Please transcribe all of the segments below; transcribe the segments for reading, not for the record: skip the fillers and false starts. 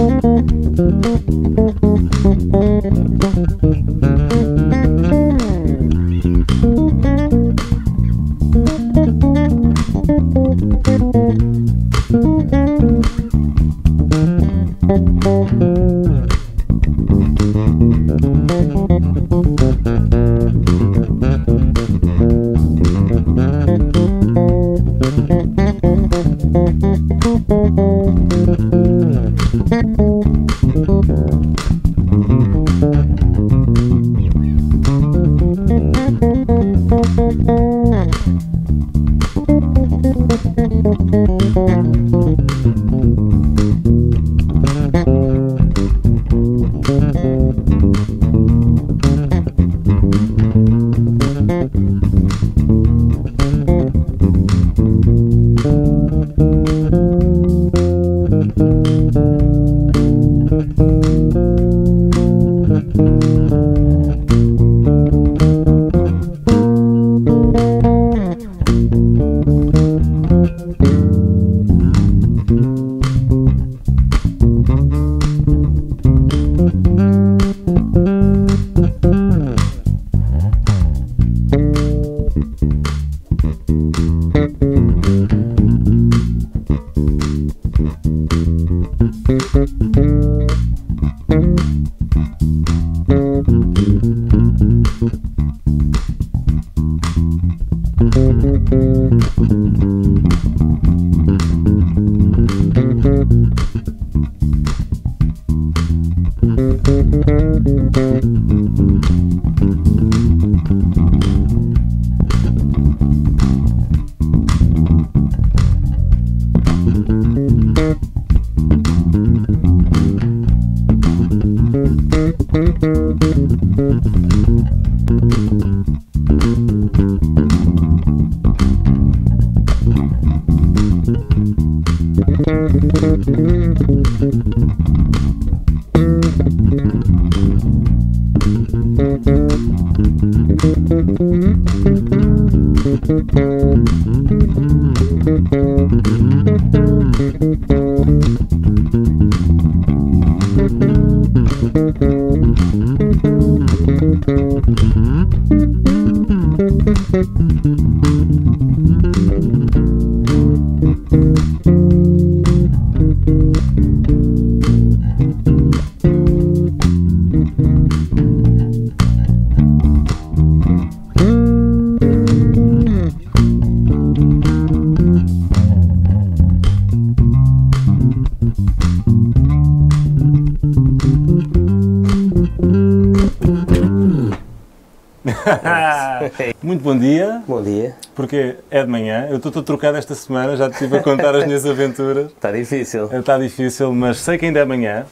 Muito bom dia. Bom dia. Porque é de manhã, eu estou trocado esta semana, já te estive a contar as minhas aventuras. Está difícil. Está difícil, mas sei que ainda é manhã.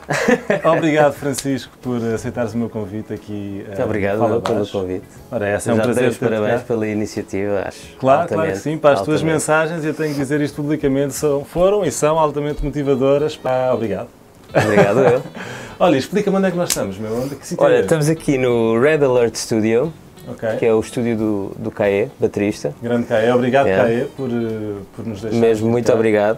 Obrigado, Francisco, por aceitares o meu convite aqui. Muito obrigado pelo convite. Ora, é um prazer. Parabéns pela iniciativa, acho. Claro que sim, para as tuas mensagens, eu tenho que dizer isto publicamente, foram e são altamente motivadoras. Obrigado. Obrigado eu. Olha, explica-me onde é que nós estamos, meu. Onde é que Olha, estamos aqui no Red Alert Studio, que é o estúdio do Caê, baterista. Grande Caê, obrigado Caê por nos deixar. Mesmo, muito obrigado.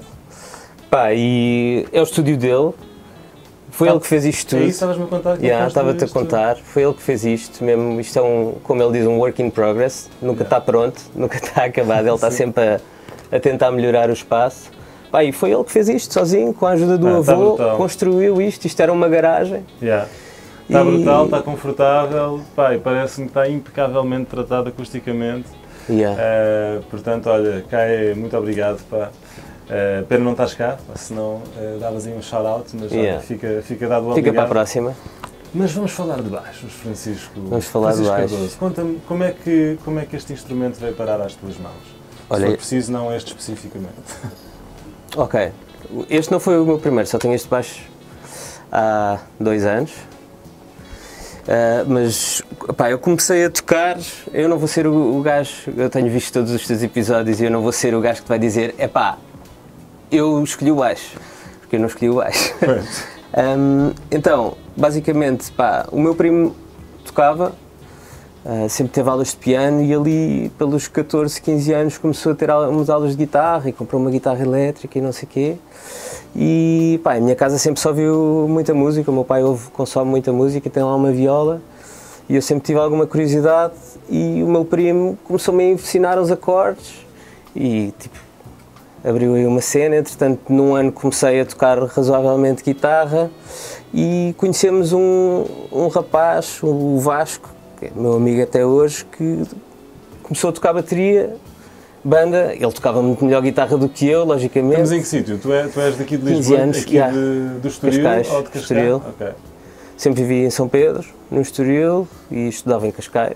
E é o estúdio dele, foi ele que fez isto tudo. É isso, estavas-me a contar? Estava-te a contar, foi ele que fez isto mesmo, isto é como ele diz, um work in progress, nunca está pronto, nunca está acabado, ele está sempre a tentar melhorar o espaço. E foi ele que fez isto sozinho, com a ajuda do avô, construiu isto era uma garagem. Está brutal, está confortável, e parece-me que está impecavelmente tratado acusticamente. Portanto, olha, Caê, muito obrigado. Pena não estás cá, senão davas aí um shout-out, mas fica dado o obrigado. Fica para a próxima. Mas vamos falar de baixos, Francisco. Vamos falar de baixos. Conta-me como é que este instrumento veio parar às tuas mãos? Olha, se for preciso, não este especificamente. Ok, este não foi o meu primeiro, só tenho este baixo há 2 anos. Mas eu comecei a tocar, eu não vou ser o gajo, eu tenho visto todos os teus episódios e eu não vou ser o gajo que te vai dizer eu escolhi o baixo, porque eu não escolhi o baixo. Então, basicamente, o meu primo tocava, sempre teve aulas de piano e ali pelos 14, 15 anos começou a ter umas aulas de guitarra e comprou uma guitarra elétrica e não sei o quê. E pá, a minha casa sempre só ouviu muita música, o meu pai consome muita música, tem lá uma viola e eu sempre tive alguma curiosidade e o meu primo começou-me a ensinar os acordes e tipo, abriu aí uma cena. Entretanto, num ano comecei a tocar razoavelmente guitarra e conhecemos um rapaz, o Vasco, que é meu amigo até hoje, que começou a tocar bateria, banda. Ele tocava muito melhor guitarra do que eu, logicamente. Mas em que sítio? Tu és daqui de Lisboa, 15 anos, aqui do Estoril Cascais, ou de Cascais? Estoril. Okay. Sempre vivi em São Pedro, no Estoril, e estudava em Cascais.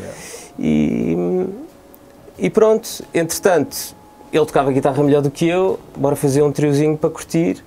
Yeah. E pronto, entretanto, ele tocava guitarra melhor do que eu, bora fazer um triozinho para curtir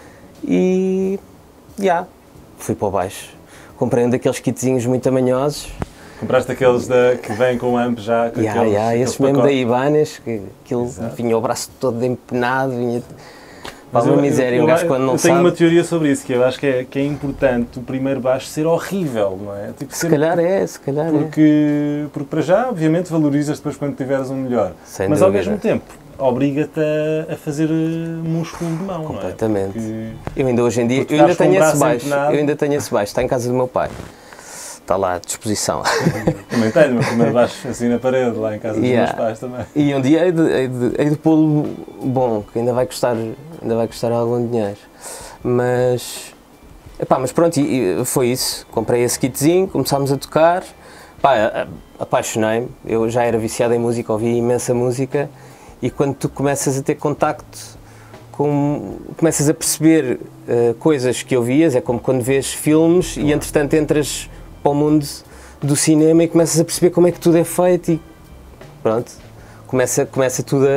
e fui para o baixo. Comprei um daqueles kitzinhos muito tamanhosos. Compraste aqueles que vêm com o amp já? Com esses mesmo da Ibanez, que aquilo vinha o braço todo empenado, vinha... Vale uma miséria, um gajo quando não sabe. Eu tenho uma teoria sobre isso, que eu acho que é importante o primeiro baixo ser horrível, não é? Tipo, se calhar é. Porque para já, obviamente, valorizas depois quando tiveres um melhor. Sem mas dúvida. Ao mesmo tempo, obriga-te a fazer músculo de mão, completamente. Não é? Eu ainda hoje em dia, eu ainda tenho esse baixo, está em casa do meu pai. Está lá à disposição. Também tenho o meu primeiro baixo assim na parede, lá em casa dos meus pais também. E um dia hei de pô-lo bom, que ainda vai custar algum dinheiro. Mas pronto, foi isso. Comprei esse kitzinho, começámos a tocar. Apaixonei-me. Eu já era viciado em música, ouvia imensa música. E quando tu começas a ter contacto começas a perceber coisas que ouvias, é como quando vês filmes e entretanto entras para o mundo do cinema e começas a perceber como é que tudo é feito e pronto, começa tudo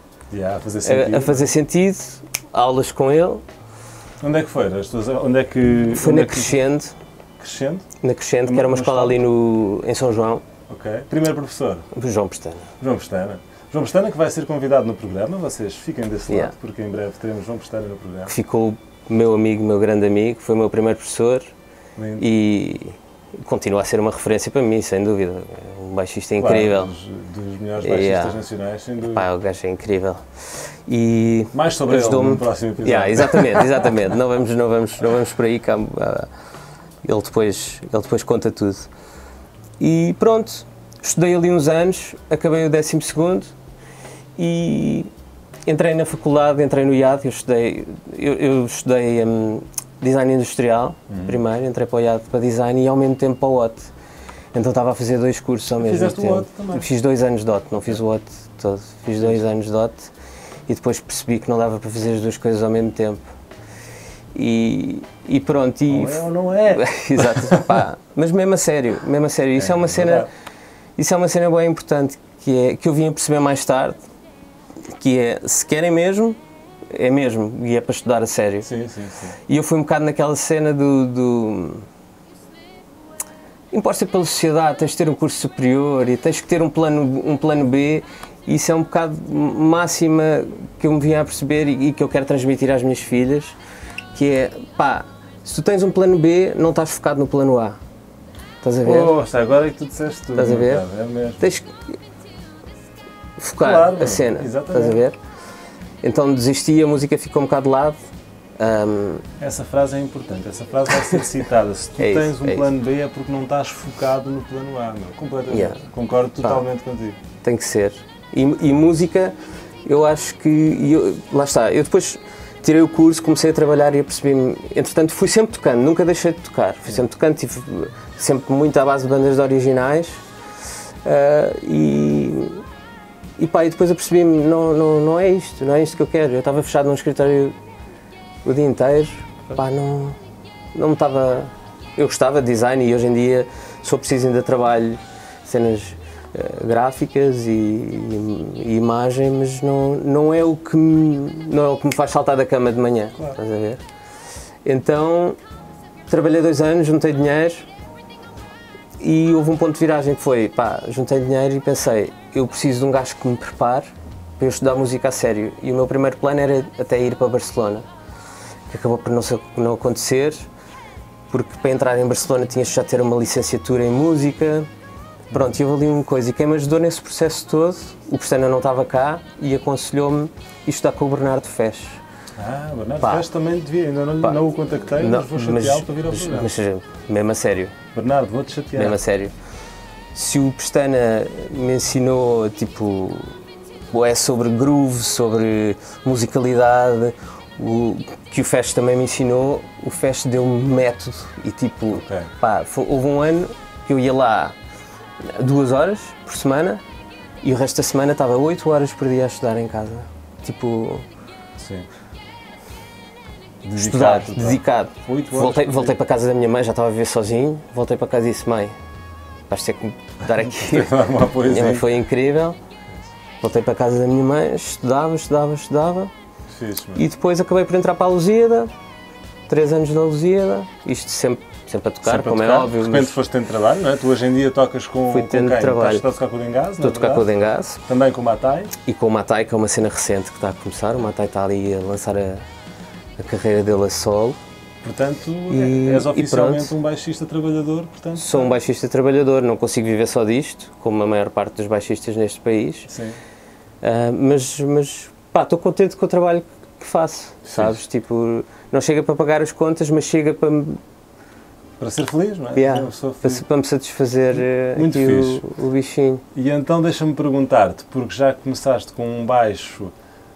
a fazer sentido, aulas com ele. Onde é que foi? Foi na Crescendo. Crescendo? Na Crescendo, que era uma escola ali em São João. Ok. Primeiro professor? João Pestana. João Pestana, que vai ser convidado no programa, vocês fiquem desse lado, porque em breve teremos João Pestana no programa. Ficou meu grande amigo, foi o meu primeiro professor. Lindo. E continua a ser uma referência para mim, sem dúvida. Um baixista incrível. Dos melhores baixistas nacionais, sem dúvida. O gajo é incrível. E mais sobre ele no próximo episódio. Exatamente. Não vamos por aí, ele depois conta tudo. E pronto, estudei ali uns anos, acabei o 12º e entrei na faculdade, entrei no IAD, eu estudei design industrial primeiro, entrei para o IAD para design e ao mesmo tempo para o OT. Então estava a fazer 2 cursos ao mesmo tempo. Fizeste o OT também? Fiz 2 anos de OT, não fiz o OT todo, fiz 2 anos de OT e depois percebi que não dava para fazer as 2 coisas ao mesmo tempo. E pronto. Não é ou não é? Exato, mas mesmo a sério, isso é uma cena bem importante que eu vim a perceber mais tarde, que é, se querem mesmo, é mesmo, e é para estudar a sério. Sim. E eu fui um bocado naquela cena imposta pela sociedade, tens de ter um curso superior e tens que ter um plano B, e isso é um bocado máxima que eu me vim a perceber e que eu quero transmitir às minhas filhas, que é, se tu tens um plano B, não estás focado no plano A. Estás a ver? Poxa, agora é que tu disseste tudo. Estás a ver? É mesmo. Tens que focar a cena. Exatamente. Estás a ver? Então desisti, a música ficou um bocado de lado. Essa frase é importante, essa frase vai ser citada. Se tu tens um plano B é porque não estás focado no plano A, completamente. Concordo totalmente contigo. Tem que ser. E música, eu acho que... lá está, eu depois tirei o curso, comecei a trabalhar e apercebi-me... Entretanto, fui sempre tocando, nunca deixei de tocar. Fui sempre tocando, tive sempre muito à base de bandas originais. E depois apercebi-me, não é isto que eu quero. Eu estava fechado num escritório o dia inteiro, não me estava... Eu gostava de design e hoje em dia sou preciso ainda trabalho cenas gráficas e imagem, mas não é o que me faz saltar da cama de manhã, claro. Estás a ver? Então, trabalhei 2 anos, juntei dinheiro e houve um ponto de viragem que foi, juntei dinheiro e pensei, eu preciso de um gajo que me prepare para eu estudar música a sério. E o meu primeiro plano era até ir para Barcelona, que acabou por não acontecer, porque para entrar em Barcelona tinhas já de ter uma licenciatura em música. Pronto, eu ali uma coisa, e quem me ajudou nesse processo todo, o Pestana não estava cá e aconselhou-me a estudar com o Bernardo Fesch. Bernardo Festo também devia, ainda não o contactei, mas vou chateá-lo para vir ao programa. Mas mesmo a sério. Bernardo, vou-te chatear. Mesmo a sério. Se o Pestana me ensinou, tipo, é sobre groove, sobre musicalidade, que o Festo também me ensinou, o Festo deu-me método e tipo, houve um ano que eu ia lá 2 horas por semana e o resto da semana estava 8 horas por dia a estudar em casa. Tipo... Sim. Dedicado. Voltei para a casa da minha mãe, já estava a viver sozinho, voltei para casa e disse, mãe, vais ter que me dar aqui. Minha mãe foi incrível. Voltei para a casa da minha mãe, estudava. Fixe, e depois acabei por entrar para a Lusíada, 3 anos na Lusíada, isto sempre a tocar, como é óbvio. De repente foste tendo trabalho, não é? Tu hoje em dia tocas com quem? Trabalho. Estás a tocar com o Dengás? Estou a tocar com o Dengás. Também com o Matai? E com o Matai, que é uma cena recente que está a começar. O Matai está ali a lançar a carreira dele a solo. Portanto, és oficialmente um baixista trabalhador, portanto... Sou um baixista trabalhador, não consigo viver só disto, como a maior parte dos baixistas neste país. Sim. Mas estou contente com o trabalho que faço, sabes? Tipo, não chega para pagar as contas, mas chega para ser feliz, não é? Para me satisfazer muito aqui o bichinho. E então deixa-me perguntar-te, porque já começaste com um baixo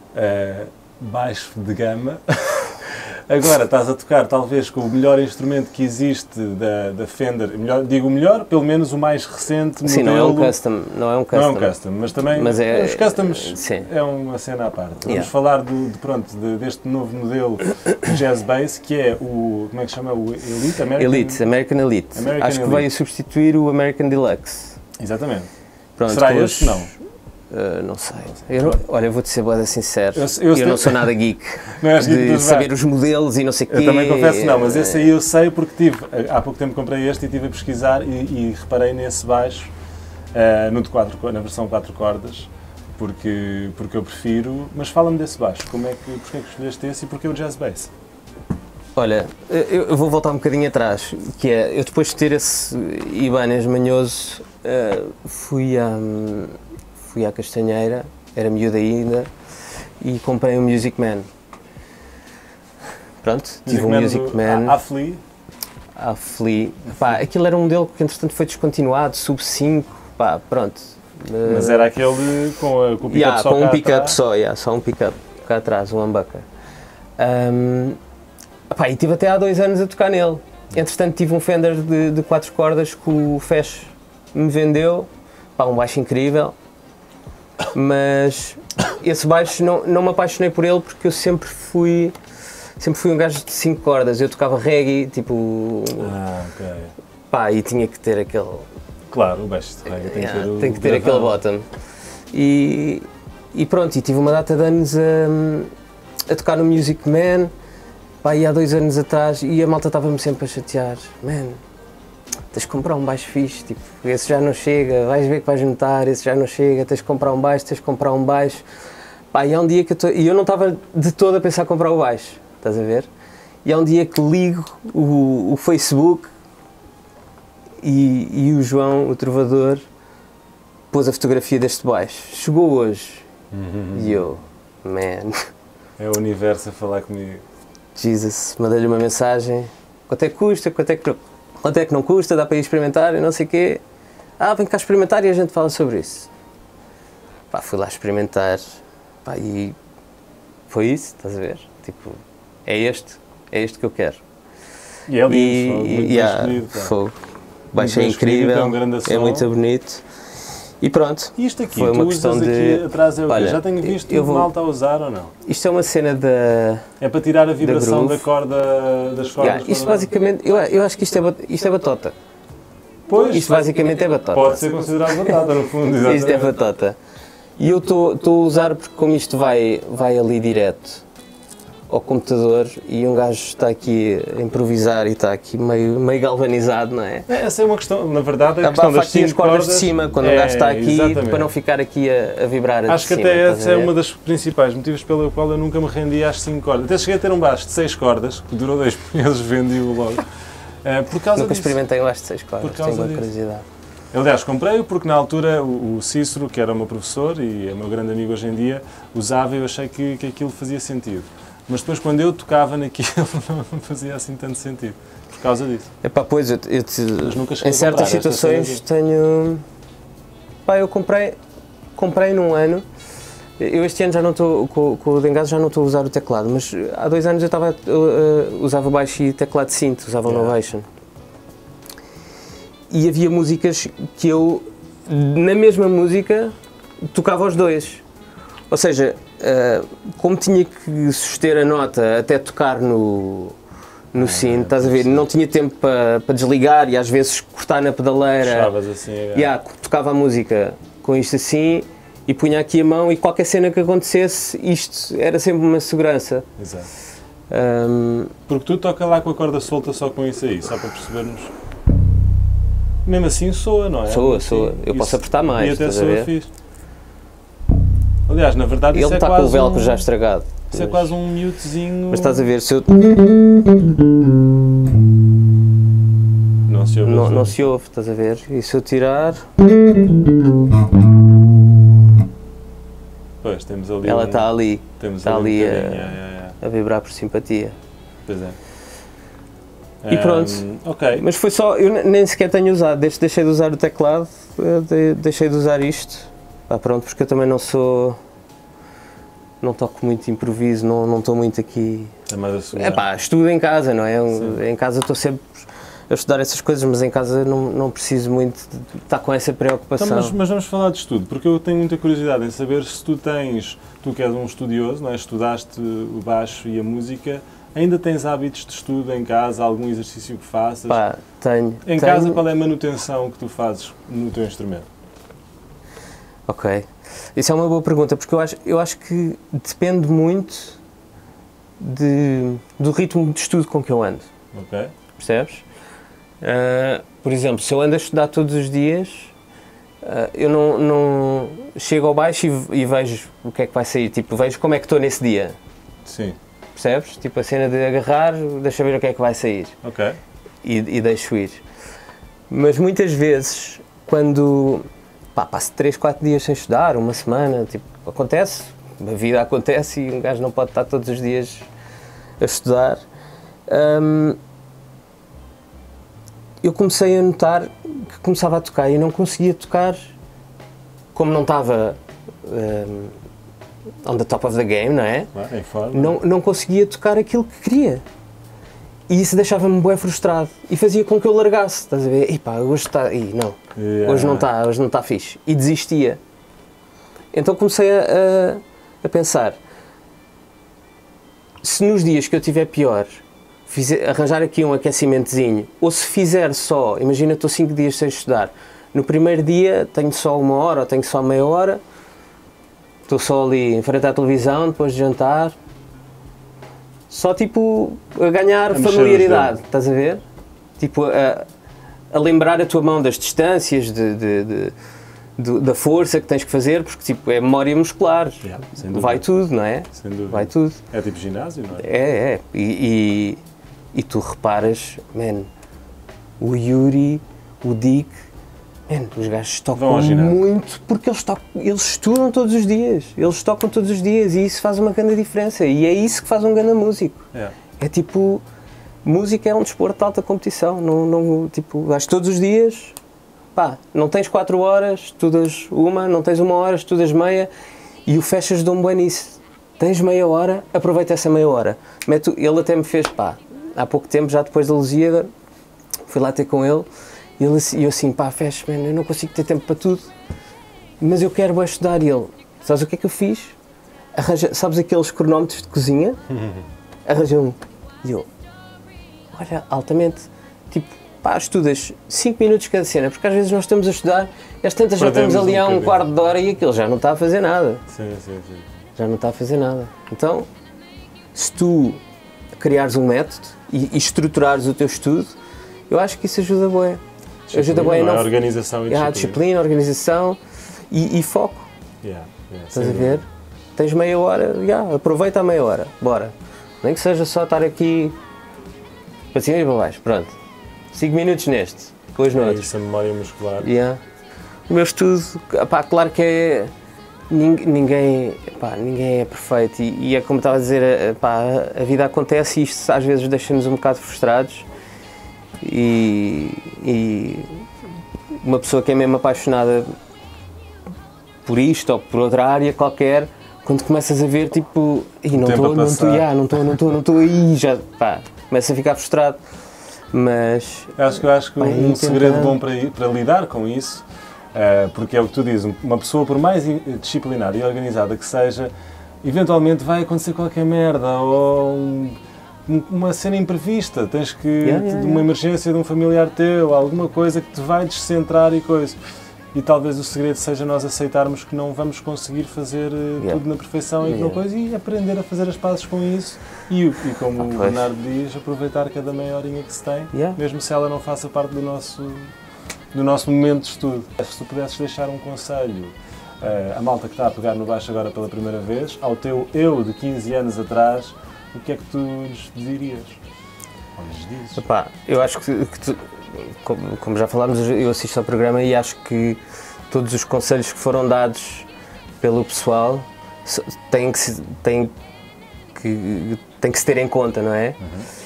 de gama, agora estás a tocar talvez com o melhor instrumento que existe da Fender, digo melhor, pelo menos o mais recente modelo. Sim, não é um custom. Não é um custom, mas também os customs é uma cena à parte. Vamos falar deste novo modelo Jazz Bass, que é o, como é que chama? O Elite? American Elite. Acho que veio substituir o American Deluxe. Exatamente. Pronto, será este? Não. Não sei. Olha, eu vou-te ser boa sincero. Eu não sou nada geek de saber os modelos e não sei o quê. Eu também confesso que não, mas esse aí eu sei porque há pouco tempo comprei este e estive a pesquisar e reparei nesse baixo na versão 4 cordas, porque eu prefiro. Mas fala-me desse baixo, porque é que escolheste esse e porquê o Jazz Bass? Olha, eu vou voltar um bocadinho atrás, que é, eu depois de ter esse Ibanez manhoso, fui à Castanheira, era miúdo ainda, e comprei um Music Man. Pronto, tive um Music Man. A Flea. Aquilo era um modelo que entretanto foi descontinuado, sub 5, pronto. Mas era aquele com o pick-up só com um pick-up só um pick-up cá atrás, um humbucker. E tive até há 2 anos a tocar nele. Entretanto tive um Fender de 4 cordas que o Fesh me vendeu, um baixo incrível. Mas esse baixo não me apaixonei por ele porque eu sempre fui um gajo de 5 cordas. Eu tocava reggae, tipo... e tinha que ter aquele... Claro, o baixo de reggae tem que ter aquele bottom. E pronto, e tive uma data de anos a tocar no Music Man, e há 2 anos atrás, e a malta estava-me sempre a chatear. Tens de comprar um baixo fixe, tipo, esse já não chega, vais ver que vais notar, esse já não chega, tens de comprar um baixo. E há um dia que eu não estava de todo a pensar em comprar o baixo, estás a ver? E há um dia que ligo o Facebook e o João, o trovador, pôs a fotografia deste baixo. Chegou hoje. E eu, é o universo a falar comigo. Jesus, mandei-lhe uma mensagem, quanto é que custa, quanto é que não custa, dá para ir experimentar e não sei o quê. Vem cá experimentar e a gente fala sobre isso. Fui lá experimentar, e foi isso, estás a ver? Tipo, é este que eu quero. E é lindo, fogo. O baixo é incrível, é muito bonito. E pronto. E isto aqui, foi uma questão aqui atrás é o quê? Já tenho visto o malta a usar ou não? Isto é uma cena da... É para tirar a vibração das cordas? Isto basicamente, eu acho que isto é batota. Pois, isto basicamente é batota. Pode ser considerado batata, no fundo, exatamente. Isto é batota. E eu estou a usar porque como isto vai ali direto ao computador e um gajo está aqui a improvisar e está aqui meio galvanizado, não é? Essa é uma questão, na verdade, é a questão das 5 cordas de cima, quando um gajo está aqui, para não ficar aqui a vibrar Acho que até essa é uma das principais motivos pelo qual eu nunca me rendi às 5 cordas. Até cheguei a ter um baixo de 6 cordas, que durou 2 meses, vendi-o logo. Por causa Nunca disso. experimentei um baixo de 6 cordas, tenho uma curiosidade. Aliás, comprei-o porque na altura o Cícero, que era o meu professor e é meu grande amigo hoje em dia, usava e eu achei que aquilo fazia sentido. Mas depois quando eu tocava naquilo não fazia assim tanto sentido, por causa disso. Epá, pois, em certas situações tenho... Pá, eu comprei num ano, eu este ano já não estou, com o Dengazo já não estou a usar o teclado, mas há 2 anos eu usava baixo e teclado de synth, usava o Novation. E havia músicas que eu, na mesma música, tocava os dois. Ou seja, como tinha que suster a nota até tocar no synth, estás a ver? Não tinha tempo para desligar e às vezes cortar na pedaleira. Puxavas assim, tocava a música com isto assim e punha aqui a mão e qualquer cena que acontecesse, isto era sempre uma segurança. Exato. Porque tu toca lá com a corda solta só com isso aí, só para percebermos. Mesmo assim soa, não é? Soa. Eu posso apertar mais. E até soa fixe. Aliás, na verdade, ele isso é está quase com o velcro já estragado. Isso é quase um mutezinho. Mas estás a ver, se eu... Não se ouve. Não se ouve, estás a ver? E se eu tirar... Pois, temos ali... Ela está ali. Está ali a a vibrar por simpatia. Pois é. E pronto. Ok. Mas foi só... Eu nem sequer tenho usado. Desde que deixei de usar o teclado, deixei de usar isto. Pronto, porque eu também não toco muito de improviso, não estou muito aqui... Estudo em casa, não é? Em casa estou sempre a estudar essas coisas, mas em casa não preciso muito de estar com essa preocupação. Então, mas vamos falar de estudo, porque eu tenho muita curiosidade em saber se tu que és um estudioso, não é? Estudaste o baixo e a música, ainda tens hábitos de estudo em casa, algum exercício que faças? Tenho. Em casa, qual é a manutenção que tu fazes no teu instrumento? Ok. Isso é uma boa pergunta, porque eu acho que depende muito do ritmo de estudo com que eu ando. Ok. Percebes? Por exemplo, se eu ando a estudar todos os dias, eu não chego ao baixo e vejo o que é que vai sair. Tipo, vejo como é que estou nesse dia. Sim. Percebes? Tipo, a cena de agarrar, deixa ver o que é que vai sair. Ok. E deixo ir. Mas muitas vezes, quando... passo 3, 4 dias sem estudar, uma semana, tipo, acontece, a vida acontece e um gajo não pode estar todos os dias a estudar. Eu comecei a notar que começava a tocar e não conseguia tocar como não estava on the top of the game, não é? Em forma. Não conseguia tocar aquilo que queria. E isso deixava-me bué frustrado e fazia com que eu largasse, estás a ver? Hoje está... hoje não está fixe. E desistia. Então comecei a pensar, se nos dias que eu estiver pior, arranjar aqui um aquecimentozinho, ou se fizer só, imagina, estou 5 dias sem estudar, no primeiro dia tenho só 1 hora ou tenho só meia hora, estou só ali em frente à televisão, depois de jantar, só tipo a ganhar familiaridade, estás a ver? Tipo a lembrar a tua mão das distâncias, da força que tens que fazer, porque tipo, é memória muscular, vai tudo, não é? Sem dúvida. Vai tudo. É tipo ginásio, não é? É. E tu reparas, o Yuri, o Dick, os gajos tocam muito porque eles estudam todos os dias, eles tocam todos os dias e isso faz uma grande diferença e é isso que faz um grande músico. É tipo, música é um desporto de alta competição, tipo, vais todos os dias, não tens 4 horas, estudas uma, não tens 1 hora, estudas meia e o fechas de um bom nisso. Tens meia hora, aproveita essa meia hora. Ele até me fez, há pouco tempo, já depois da Lusíada, fui lá ter com ele e eu assim, fecho, eu não consigo ter tempo para tudo, mas eu quero estudar. E ele, sabes o que é que eu fiz? Sabes aqueles cronómetros de cozinha? Arranjei um. E eu, olha, altamente, tipo, estudas 5 minutos cada cena, porque às vezes nós estamos a estudar e às tantas já estamos ali há um quarto de hora e aquilo já não está a fazer nada. Sim. Já não está a fazer nada. Então, se tu criares um método e estruturares o teu estudo, eu acho que isso ajuda bué. Ajuda bué a organização e disciplina, organização e foco. Estás a ver? Tens meia hora, aproveita a meia hora, bora. Nem que seja só estar aqui para cima e para baixo, pronto. 5 minutos neste, depois no outro. Isso, a memória muscular. O meu estudo, claro que ninguém é perfeito e é como estava a dizer, a vida acontece e isto às vezes deixa-nos um bocado frustrados e uma pessoa que é mesmo apaixonada por isto ou por outra área qualquer, quando começas a ver tipo, não estou aí, já começa a ficar frustrado. Mas acho que um segredo bom para lidar com isso, porque é o que tu dizes, uma pessoa por mais disciplinada e organizada que seja, eventualmente vai acontecer qualquer merda ou uma cena imprevista, tens que uma emergência de um familiar teu, alguma coisa que te vai descentrar e coisa. E talvez o segredo seja nós aceitarmos que não vamos conseguir fazer tudo na perfeição e aprender a fazer as pazes com isso e como o Bernardo diz, aproveitar cada meia horinha que se tem, mesmo se ela não faça parte do nosso momento de estudo. Se tu pudesses deixar um conselho à malta que está a pegar no baixo agora pela primeira vez, ao teu eu de 15 anos atrás, o que é que tu lhes dirias? Ou lhes dizes? Eu acho que tu, como já falámos, eu assisto ao programa e acho que todos os conselhos que foram dados pelo pessoal têm que se ter em conta, não é?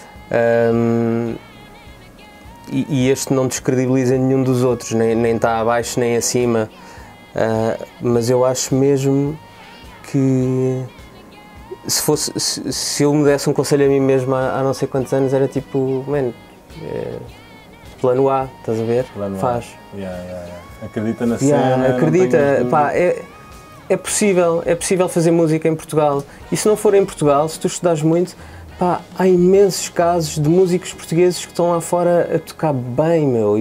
E este não descredibiliza nenhum dos outros, nem está abaixo nem acima, mas eu acho mesmo que se eu me desse um conselho a mim mesmo há não sei quantos anos, era tipo, plano A, estás a ver? Plano Faz. Acredita na cena. Acredita, é possível fazer música em Portugal. E se não for em Portugal, se tu estudares muito, há imensos casos de músicos portugueses que estão lá fora a tocar bem, meu.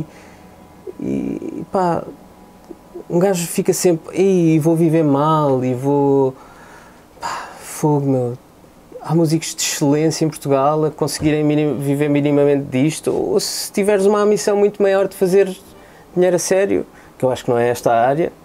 Um gajo fica sempre, vou viver mal e vou... fogo, meu. Há músicos de excelência em Portugal a conseguirem viver minimamente disto, ou se tiveres uma missão muito maior de fazer dinheiro a sério, que eu acho que não é esta a área.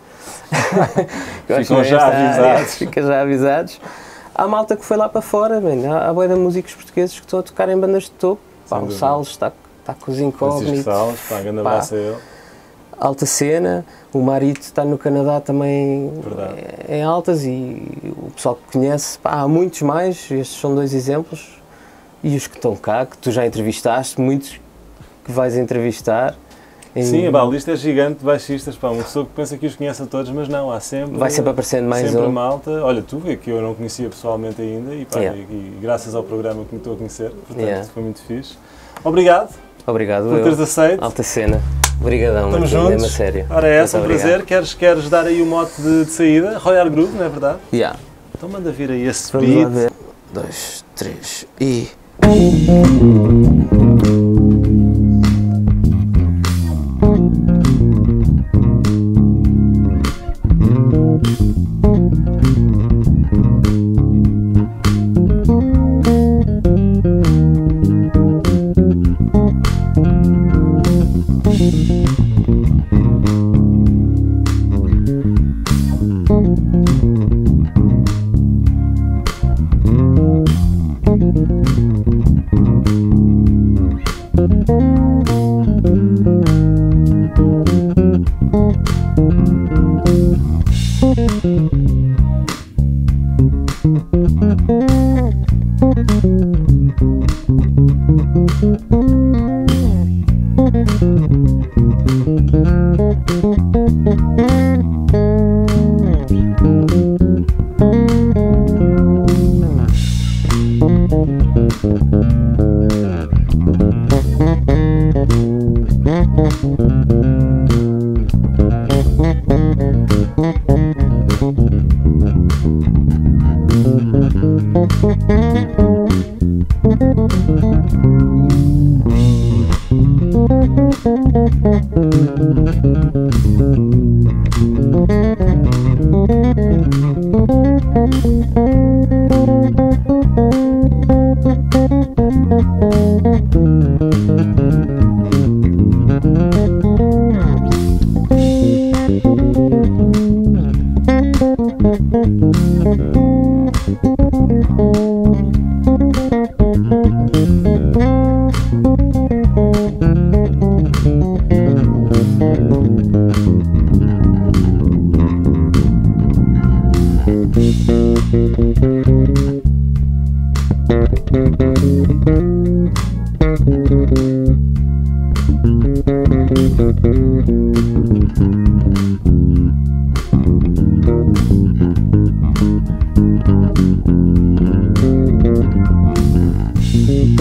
Ficam já avisados. Há malta que foi lá para fora, há bué de músicos portugueses que estão a tocar em bandas de topo. O Salles está com os incógnitos. Grande abraço a ele. Alta cena, o Marito está no Canadá também em altas e o pessoal que conhece, há muitos mais, estes são 2 exemplos, e os que estão cá, que tu já entrevistaste, muitos que vais entrevistar. Sim, a lista é gigante de baixistas, uma pessoa que pensa que os conhece a todos, mas não, há sempre... Vai sempre aparecendo mais sempre malta. Olha, tu vê que eu não conhecia pessoalmente ainda e graças ao programa que me estou a conhecer, portanto foi muito fixe. Obrigado por teres aceito. Alta cena. Obrigadão, estamos juntos. A sério. Ora, é essa, um prazer. Queres dar aí o mote de saída? Royal Groove, não é verdade? Então manda vir aí esse beat. Vamos lá ver. 2, 3 e...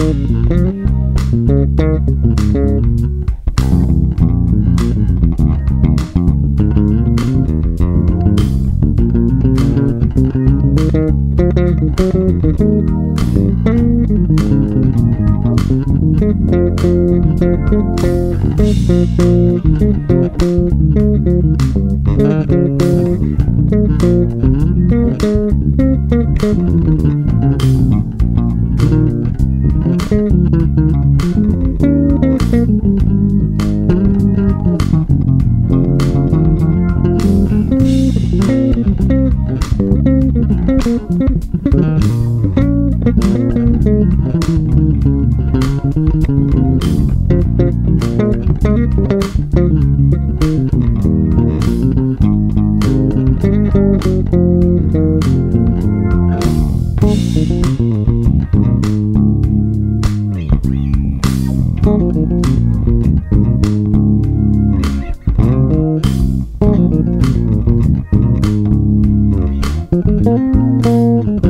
Thank you.